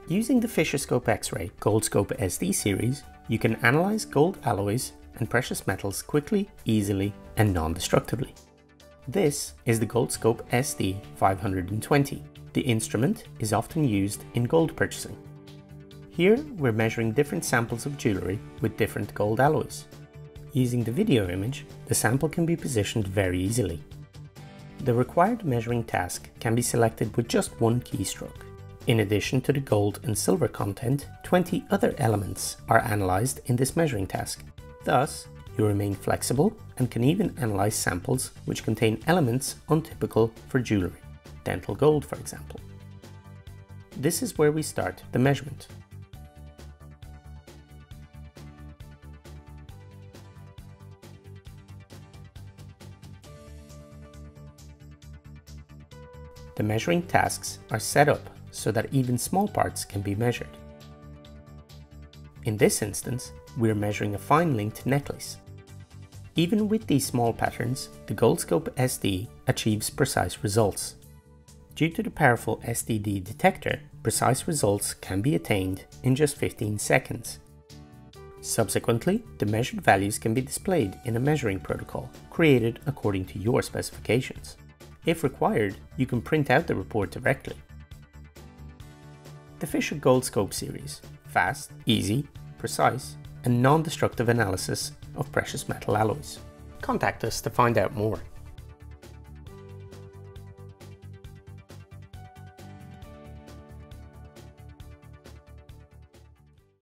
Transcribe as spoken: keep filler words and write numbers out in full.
Using the Fischer Scope X-ray GOLDSCOPE S D series, you can analyze gold alloys and precious metals quickly, easily, and non-destructively. This is the GOLDSCOPE S D five hundred twenty. The instrument is often used in gold purchasing. Here we're measuring different samples of jewellery with different gold alloys. Using the video image, the sample can be positioned very easily. The required measuring task can be selected with just one keystroke. In addition to the gold and silver content, twenty other elements are analysed in this measuring task. Thus, you remain flexible and can even analyse samples which contain elements untypical for jewellery, dental gold for example. This is where we start the measurement. The measuring tasks are set up so that even small parts can be measured. In this instance, we are measuring a fine linked necklace. Even with these small patterns, the GOLDSCOPE S D achieves precise results. Due to the powerful S T D detector, precise results can be attained in just fifteen seconds. Subsequently, the measured values can be displayed in a measuring protocol, created according to your specifications. If required, you can print out the report directly. The Fischer GOLDSCOPE series, fast, easy, precise, and non-destructive analysis of precious metal alloys. Contact us to find out more.